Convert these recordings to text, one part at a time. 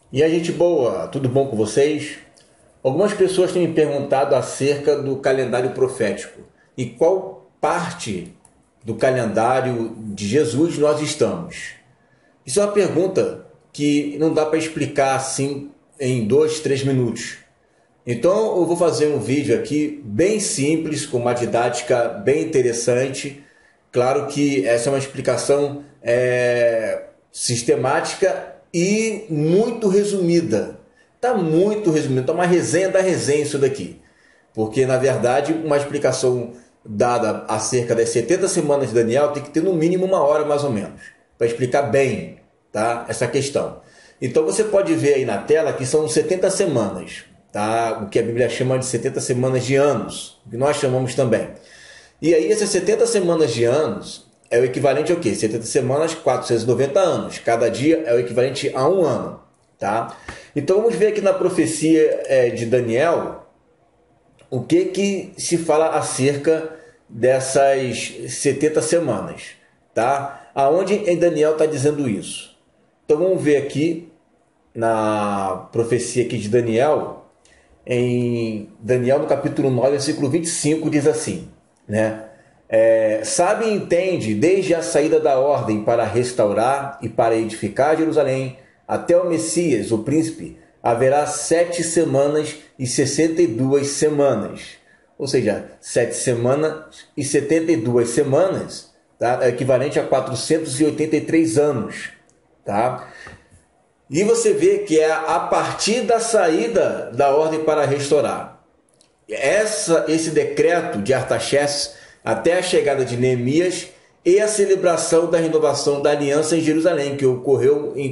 E a gente boa, tudo bom com vocês? Algumas pessoas têm me perguntado acerca do calendário profético e qual parte do calendário de Jesus nós estamos. Isso é uma pergunta que não dá para explicar assim em 2, 3 minutos. Então eu vou fazer um vídeo aqui bem simples, com uma didática bem interessante. Claro que essa é uma explicação sistemática e muito resumida. Está muito resumido, está uma resenha da resenha isso daqui. Porque, na verdade, uma explicação dada acerca das 70 semanas de Daniel tem que ter no mínimo 1 hora mais ou menos, para explicar bem, tá, essa questão. Então você pode ver aí na tela que são 70 semanas, tá? O que a Bíblia chama de 70 semanas de anos, o que nós chamamos também. E aí essas 70 semanas de anos é o equivalente ao quê? 70 semanas, 490 anos. Cada dia é o equivalente a 1 ano. Tá? Então vamos ver aqui na profecia de Daniel o que se fala acerca dessas 70 semanas. Tá? Aonde em Daniel está dizendo isso? Então vamos ver aqui na profecia aqui de Daniel, em Daniel no capítulo 9, versículo 25, diz assim, né? Sabe e entende desde a saída da ordem para restaurar e para edificar Jerusalém até o Messias, o príncipe, haverá 7 semanas e 62 semanas. Ou seja, 7 semanas e 72 semanas, tá? É equivalente a 483 anos. Tá? E você vê que é a partir da saída da ordem para restaurar. Esse decreto de Artaxerxes até a chegada de Neemias e a celebração da renovação da aliança em Jerusalém, que ocorreu em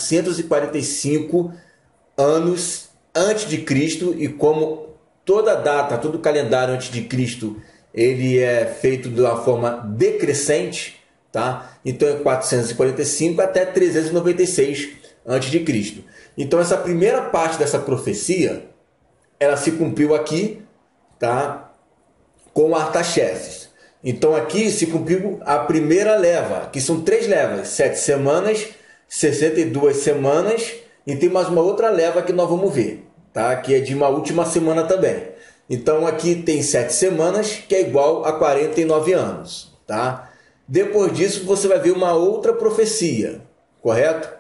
445 anos antes de Cristo, e como toda data, todo calendário antes de Cristo, ele é feito de uma forma decrescente, tá? Então é 445 até 396 antes de Cristo. Então essa primeira parte dessa profecia, ela se cumpriu aqui, tá? Com Artaxerxes. Então aqui se cumpriu a primeira leva, que são 3 levas, 7 semanas, 62 semanas, e tem mais uma outra leva que nós vamos ver, tá? Que é de uma última semana também. Então aqui tem 7 semanas, que é igual a 49 anos, tá? Depois disso você vai ver uma outra profecia, correto?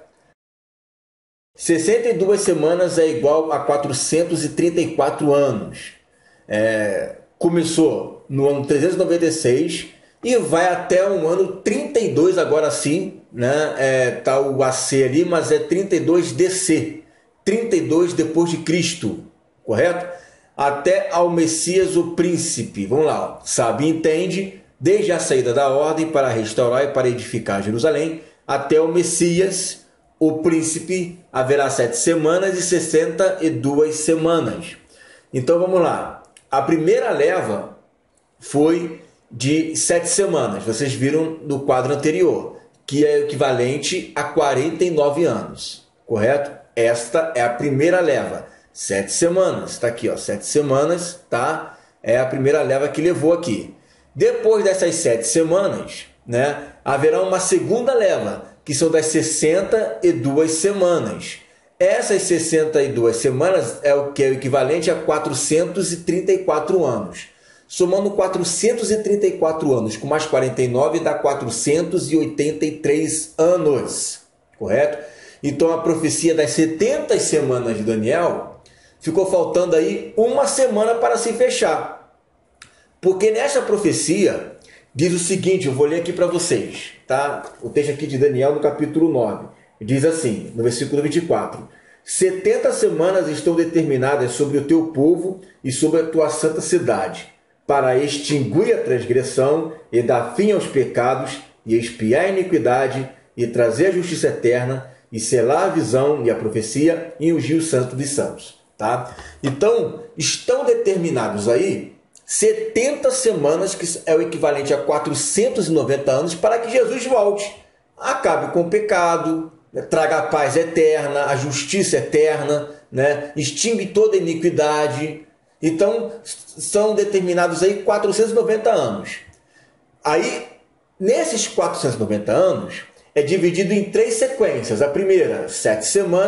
62 semanas é igual a 434 anos. Começou no ano 396 e vai até o ano 32, agora sim, né? Tá o AC ali, mas é 32 DC, 32 depois de Cristo, correto? Até ao Messias, o príncipe. Vamos lá, sabe e entende, desde a saída da ordem para restaurar e para edificar Jerusalém, até o Messias, o príncipe, haverá 7 semanas e 62 semanas. Então vamos lá. A primeira leva foi de 7 semanas. Vocês viram no quadro anterior, que é equivalente a 49 anos. Correto? Esta é a primeira leva. 7 semanas. Está aqui, ó, 7 semanas, tá? É a primeira leva que levou aqui. Depois dessas 7 semanas, né, haverá uma segunda leva, que são das 62 semanas. Essas 62 semanas é o que é o equivalente a 434 anos. Somando 434 anos com mais 49 dá 483 anos. Correto? Então a profecia das 70 semanas de Daniel ficou faltando aí 1 semana para se fechar. Porque nessa profecia diz o seguinte, eu vou ler aqui para vocês, tá? O texto aqui de Daniel no capítulo 9. Diz assim, no versículo 24: 70 semanas estão determinadas sobre o teu povo e sobre a tua santa cidade, para extinguir a transgressão e dar fim aos pecados e expiar a iniquidade e trazer a justiça eterna e selar a visão e a profecia e ungir o santo dos santos. Tá? Então, estão determinados aí 70 semanas, que é o equivalente a 490 anos, para que Jesus volte, acabe com o pecado, traga a paz eterna, a justiça eterna, né? Extingue toda a iniquidade. Então, são determinados aí 490 anos. Aí, nesses 490 anos, é dividido em 3 sequências. A primeira, 7 semanas,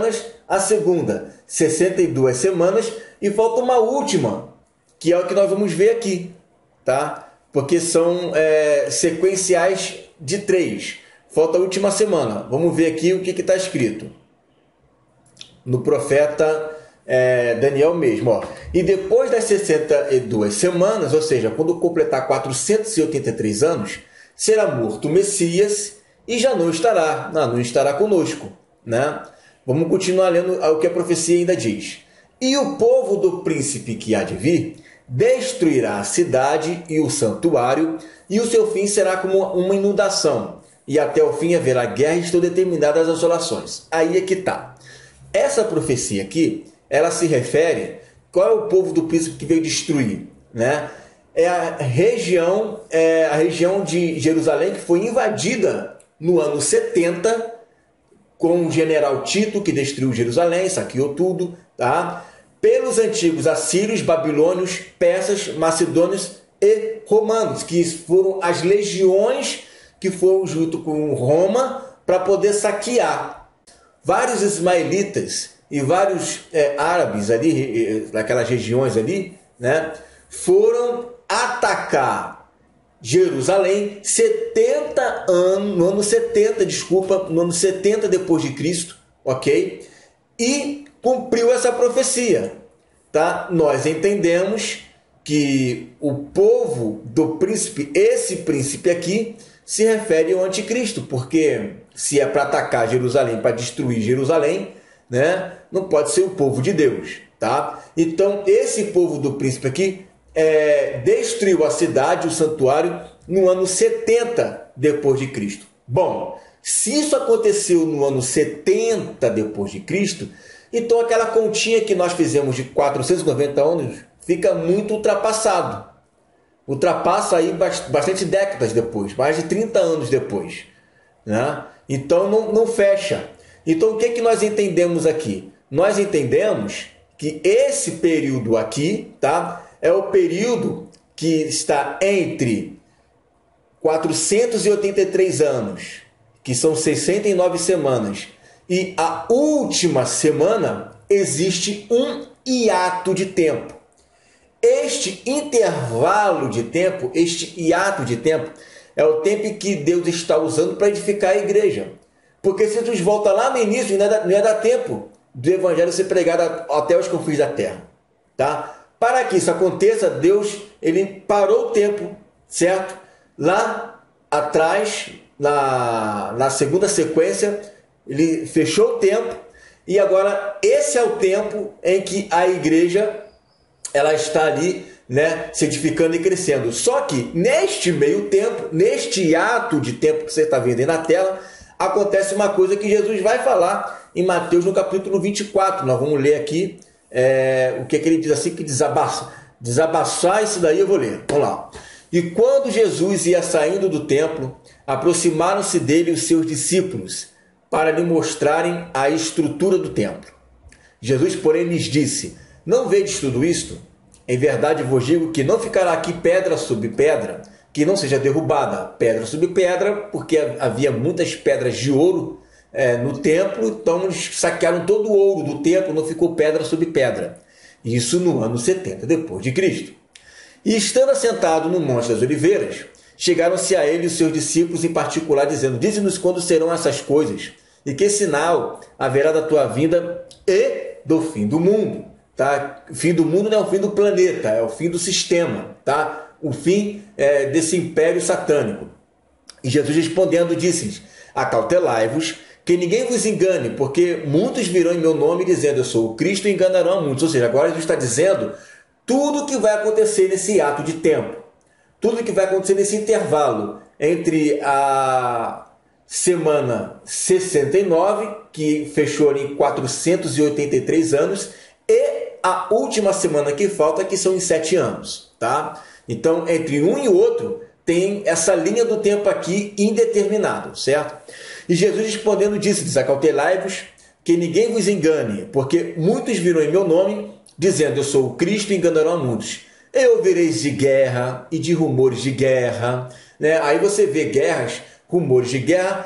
a segunda 62 semanas e falta uma última, que é o que nós vamos ver aqui, tá? Porque são sequenciais de 3. Falta a última semana. Vamos ver aqui o que está escrito no profeta Daniel mesmo. Ó. E depois das 62 semanas, ou seja, quando completar 483 anos, será morto o Messias e já não estará conosco. Né? Vamos continuar lendo o que a profecia ainda diz. E o povo do príncipe que há de vir destruirá a cidade e o santuário, e o seu fim será como uma inundação, e até o fim haverá guerra e estão determinadas as assolações. Aí é que está. Essa profecia aqui, ela se refere, qual é o povo do príncipe que veio destruir? Né? É a região de Jerusalém que foi invadida no ano 70, com o general Tito, que destruiu Jerusalém, saqueou tudo, tá? Pelos antigos assírios, babilônios, persas, macedônios e romanos, que foram as legiões que foram junto com Roma para poder saquear. Vários ismaelitas e vários árabes ali, naquelas regiões ali, né, foram atacar Jerusalém no ano 70 depois de Cristo, ok? E cumpriu essa profecia, tá? Nós entendemos que o povo do príncipe, esse príncipe aqui, se refere ao anticristo, porque se é para atacar Jerusalém, para destruir Jerusalém, né, não pode ser o povo de Deus, tá? Então, esse povo do príncipe aqui destruiu a cidade, o santuário, no ano 70 depois de Cristo. Bom, se isso aconteceu no ano 70 depois de Cristo, então aquela continha que nós fizemos de 490 anos fica muito ultrapassado. Ultrapassa aí bastante décadas depois, mais de 30 anos depois. Né? Então não fecha. Então o que nós entendemos aqui? Nós entendemos que esse período aqui, tá, é o período que está entre 483 anos, que são 69 semanas, e a última semana existe um hiato de tempo. Este intervalo de tempo, este hiato de tempo, é o tempo que Deus está usando para edificar a igreja. Porque se Jesus volta lá no início, não ia dar tempo do evangelho ser pregado até os confins da terra. Tá? Para que isso aconteça, Deus ele parou o tempo, certo? Lá atrás, na segunda sequência, ele fechou o tempo e agora esse é o tempo em que a igreja ela está ali, né, se edificando e crescendo. Só que neste meio tempo, neste hiato de tempo que você está vendo aí na tela, acontece uma coisa que Jesus vai falar em Mateus no capítulo 24. Nós vamos ler aqui o que ele diz assim, que desabaçar isso daí eu vou ler. Vamos lá. E quando Jesus ia saindo do templo, aproximaram-se dele os seus discípulos para lhe mostrarem a estrutura do templo. Jesus, porém, lhes disse: não vedes tudo isto? Em verdade vos digo que não ficará aqui pedra sobre pedra, que não seja derrubada, pedra sobre pedra, porque havia muitas pedras de ouro no templo, então eles saquearam todo o ouro do templo, não ficou pedra sobre pedra. Isso no ano 70 depois de Cristo. E estando assentado no Monte das Oliveiras, chegaram-se a ele os seus discípulos em particular, dizendo: dize-nos quando serão essas coisas, e que sinal haverá da tua vinda e do fim do mundo. Tá? O fim do mundo não é o fim do planeta, é o fim do sistema, tá? O fim desse império satânico. E Jesus respondendo disse-lhes: acautelai-vos, que ninguém vos engane, porque muitos virão em meu nome dizendo: eu sou o Cristo, e enganarão a muitos. Ou seja, agora Jesus está dizendo tudo o que vai acontecer nesse ato de tempo, tudo o que vai acontecer nesse intervalo entre a semana 69, que fechou em 483 anos, e a última semana que falta, que são em 7 anos. Tá? Então, entre um e outro, tem essa linha do tempo aqui indeterminado, certo? E Jesus respondendo disse-lhes: acautelai-vos, que ninguém vos engane, porque muitos virão em meu nome, dizendo: eu sou o Cristo, e enganarão a muitos. E ouvireis de guerra e de rumores de guerra. Né? Aí você vê guerras, rumores de guerra,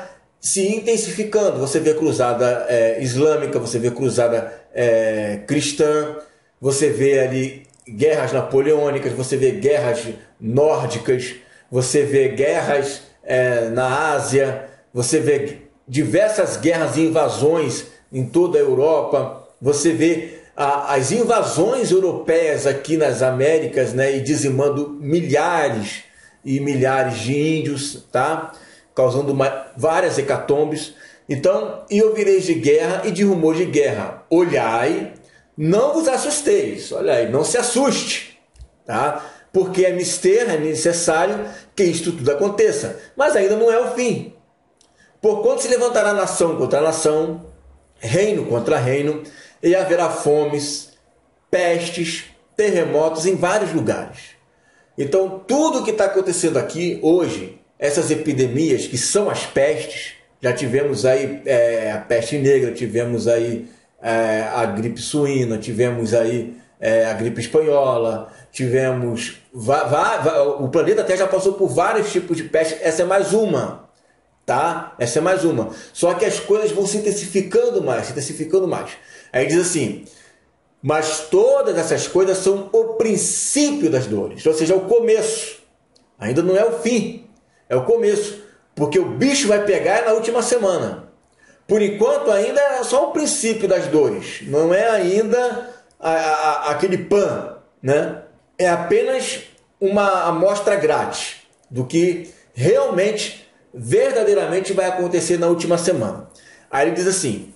se intensificando. Você vê cruzada islâmica, você vê cruzada cristã, você vê ali guerras napoleônicas, você vê guerras nórdicas, você vê guerras na Ásia, você vê diversas guerras e invasões em toda a Europa, você vê as invasões europeias aqui nas Américas, né, e dizimando milhares e milhares de índios, tá? Causando várias hecatombes. Então, e ouvireis de guerra e de rumor de guerra. Olhai, não vos assusteis. Olhai, não se assuste, tá? Porque é necessário que isto tudo aconteça. Mas ainda não é o fim. Porquanto se levantará nação contra nação, reino contra reino, e haverá fomes, pestes, terremotos em vários lugares. Então, tudo o que está acontecendo aqui hoje, essas epidemias que são as pestes, já tivemos aí a peste negra, tivemos aí a gripe suína, tivemos aí a gripe espanhola, tivemos... o planeta até já passou por vários tipos de peste, essa é mais uma, tá? Essa é mais uma. Só que as coisas vão se intensificando mais, Aí diz assim... Mas todas essas coisas são o princípio das dores, ou seja, é o começo. Ainda não é o fim, é o começo. Porque o bicho vai pegar na última semana. Por enquanto ainda é só o princípio das dores. Não é ainda aquele pan, né? É apenas uma amostra grátis do que realmente, verdadeiramente vai acontecer na última semana. Aí ele diz assim...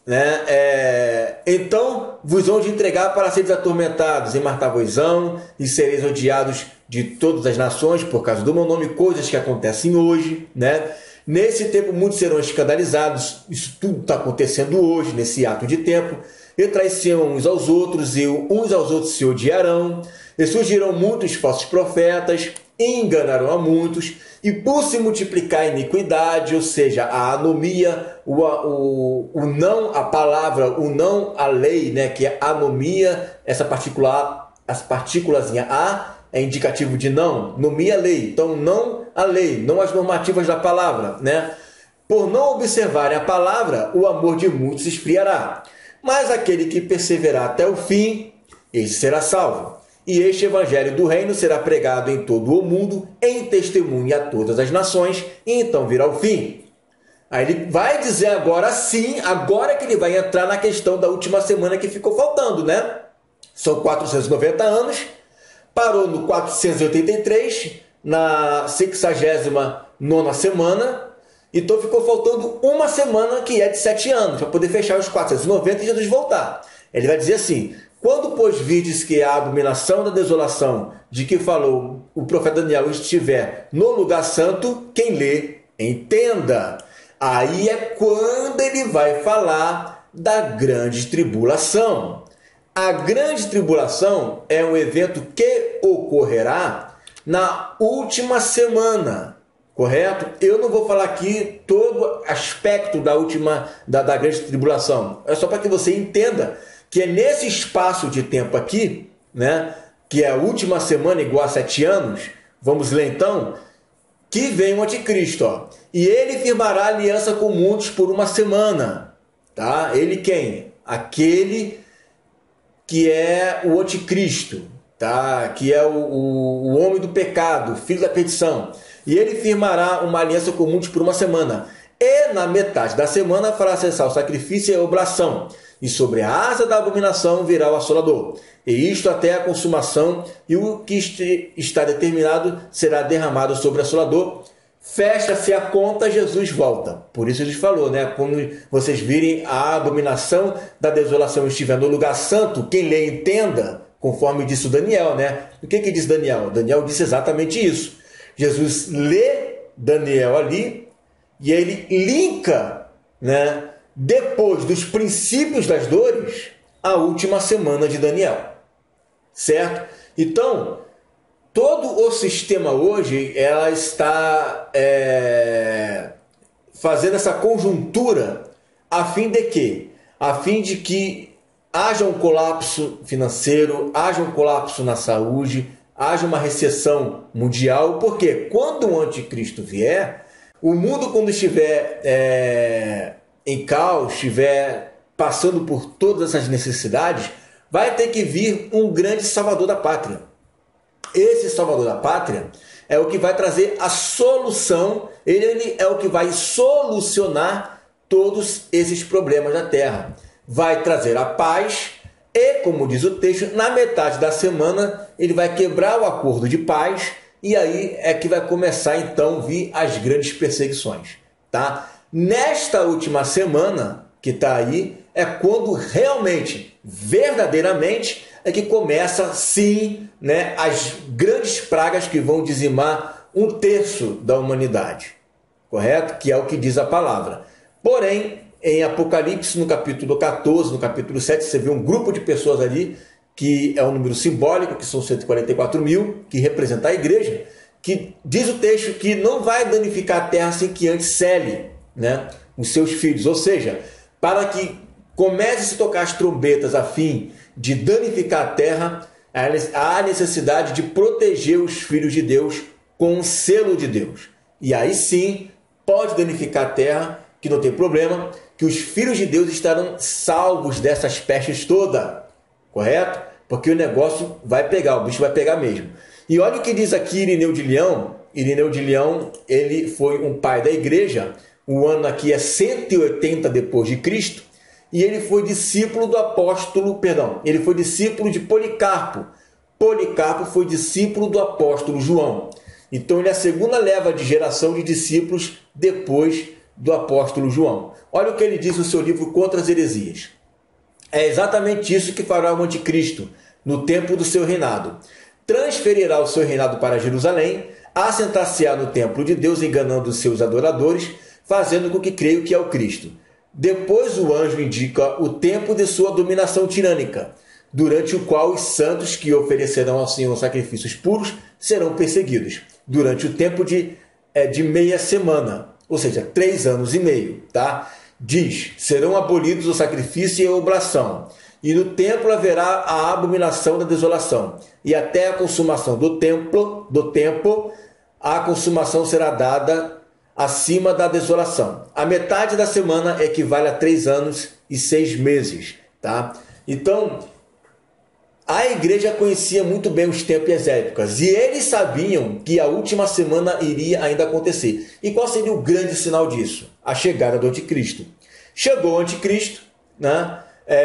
Então vos hão de entregar para seres atormentados em matar-vos-ão e sereis odiados de todas as nações por causa do meu nome, coisas que acontecem hoje, né? Nesse tempo muitos serão escandalizados, isso tudo está acontecendo hoje, nesse ato de tempo, e traiçoarão uns aos outros, e uns aos outros se odiarão, e surgirão muitos falsos profetas, e enganarão a muitos, e por se multiplicar a iniquidade, ou seja, a anomia, o não à palavra, o não à lei, né, que é anomia, essa partículazinha A é indicativo de não, nomia a lei, então não a lei, não as normativas da palavra, né? Por não observarem a palavra, o amor de muitos se esfriará, mas aquele que perseverar até o fim, esse será salvo. E este evangelho do reino será pregado em todo o mundo, em testemunho a todas as nações, e então virá o fim. Aí ele vai dizer agora sim, agora que ele vai entrar na questão da última semana que ficou faltando, né? São 490 anos, parou no 483, na 69ª semana, então ficou faltando uma semana que é de 7 anos, para poder fechar os 490 e Jesus voltar. Ele vai dizer assim... Quando, pois, vides que a abominação da desolação de que falou o profeta Daniel estiver no lugar santo, quem lê, entenda. Aí é quando ele vai falar da grande tribulação. A grande tribulação é um evento que ocorrerá na última semana, correto? Eu não vou falar aqui todo aspecto da grande tribulação. É só para que você entenda que é nesse espaço de tempo aqui, né, que é a última semana igual a 7 anos, vamos ler então, que vem o anticristo, ó. E ele firmará aliança com muitos por uma semana, tá? Ele quem? Aquele que é o anticristo, tá? Que é o homem do pecado, filho da perdição. E ele firmará uma aliança com muitos por uma semana. E na metade da semana fará cessar o sacrifício e a oblação. E sobre a asa da abominação virá o assolador. E isto até a consumação, e o que está determinado será derramado sobre o assolador. Fecha-se a conta, Jesus volta. Por isso ele falou, né? Quando vocês virem a abominação da desolação estiver no lugar santo, quem lê entenda, conforme disse o Daniel, né? O que diz Daniel? Daniel disse exatamente isso. Jesus lê Daniel ali e ele linka, né, depois dos princípios das dores, a última semana de Daniel. Certo? Então, todo o sistema hoje ela está fazendo essa conjuntura a fim de quê? A fim de que haja um colapso financeiro, haja um colapso na saúde, haja uma recessão mundial, porque quando o anticristo vier, O mundo, quando estiver em caos, estiver passando por todas essas necessidades, vai ter que vir um grande salvador da pátria. Esse salvador da pátria é o que vai trazer a solução, ele é o que vai solucionar todos esses problemas da terra. Vai trazer a paz e, como diz o texto, na metade da semana ele vai quebrar o acordo de paz e aí é que vai começar então a vir as grandes perseguições. Tá? Nesta última semana que está aí é quando realmente, verdadeiramente, é que começa sim, né, as grandes pragas que vão dizimar 1/3 da humanidade. Correto? Que é o que diz a palavra. Porém, em Apocalipse, no capítulo 14, no capítulo 7, você vê um grupo de pessoas ali, que é um número simbólico, que são 144 mil, que representa a igreja, que diz o texto que não vai danificar a terra sem que antes cele, né, os seus filhos. Ou seja, para que comece a se tocar as trombetas a fim de danificar a terra, há necessidade de proteger os filhos de Deus com o selo de Deus. E aí sim, pode danificar a terra, que não tem problema, que os filhos de Deus estarão salvos dessas pestes todas. Correto? Porque o negócio vai pegar, o bicho vai pegar mesmo. E olha o que diz aqui Irineu de Leão. Irineu de Leão, ele foi um pai da igreja. O ano aqui é 180 depois de Cristo. E ele foi discípulo do apóstolo, ele foi discípulo de Policarpo. Policarpo foi discípulo do apóstolo João. Então ele é a segunda leva de geração de discípulos depois do apóstolo João. Olha o que ele diz no seu livro Contra as Heresias. É exatamente isso que fará o anticristo no tempo do seu reinado. Transferirá o seu reinado para Jerusalém, assentar-se-á no templo de Deus, enganando os seus adoradores, fazendo com que creiam que é o Cristo. Depois o anjo indica o tempo de sua dominação tirânica, durante o qual os santos que oferecerão ao Senhor sacrifícios puros serão perseguidos, durante o tempo de meia semana, ou seja, 3 anos e meio. Tá? Diz, serão abolidos o sacrifício e a oblação, e no templo haverá a abominação da desolação, e até a consumação do templo, a consumação será dada acima da desolação. A metade da semana equivale a 3 anos e 6 meses. Tá? Então, a igreja conhecia muito bem os tempos e as épocas, e eles sabiam que a última semana iria ainda acontecer. E qual seria o grande sinal disso? A chegada do anticristo. Chegou o anticristo, né?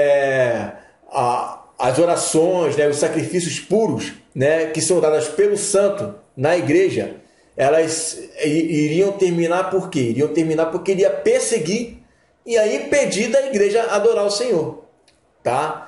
As orações, né? Os sacrifícios puros, né? Que são dadas pelo santo na igreja, elas iriam terminar por quê? Iriam terminar porque ele ia perseguir e aí impedir da igreja adorar o Senhor. Tá?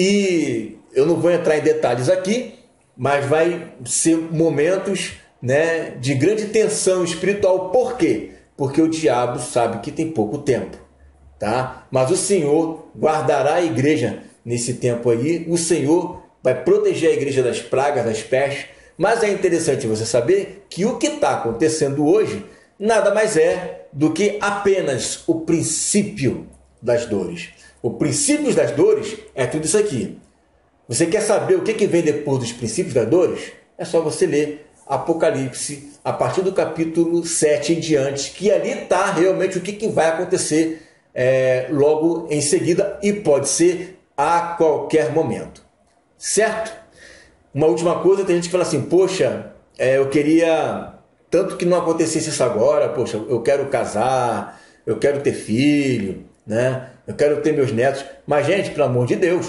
E eu não vou entrar em detalhes aqui, mas vai ser momentos, né, de grande tensão espiritual. Por quê? Porque o diabo sabe que tem pouco tempo. Tá? Mas o Senhor guardará a igreja nesse tempo aí. O Senhor vai proteger a igreja das pragas, das pestes. Mas é interessante você saber que o que está acontecendo hoje nada mais é do que apenas o princípio das dores. O princípio das dores é tudo isso aqui. Você quer saber o que vem depois dos princípios das dores? É só você ler Apocalipse, a partir do capítulo 7 em diante, que ali está realmente o que vai acontecer logo em seguida, e pode ser a qualquer momento. Certo? Uma última coisa, tem gente que fala assim, poxa, eu queria tanto que não acontecesse isso agora, poxa, eu quero casar, eu quero ter filho, né? Eu quero ter meus netos. Mas, gente, pelo amor de Deus,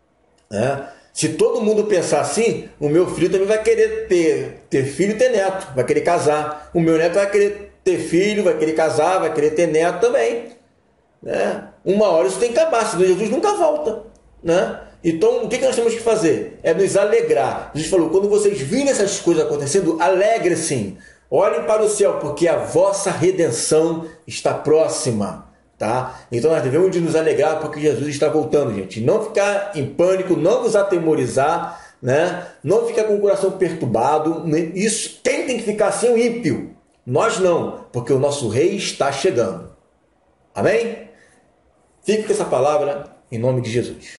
né? Se todo mundo pensar assim, o meu filho também vai querer ter filho e ter neto, vai querer casar. O meu neto vai querer ter filho, vai querer casar, vai querer ter neto também. Né? Uma hora isso tem que acabar, senão Jesus nunca volta. Né? Então, o que nós temos que fazer? É nos alegrar. Jesus falou, quando vocês virem essas coisas acontecendo, alegre-se. Olhem para o céu, porque a vossa redenção está próxima. Tá? Então nós devemos de nos alegrar porque Jesus está voltando, gente. Não ficar em pânico, não nos atemorizar, né? Não ficar com o coração perturbado. Isso, quem tem que ficar assim é o ímpio. Nós não, porque o nosso rei está chegando. Amém? Fique com essa palavra em nome de Jesus.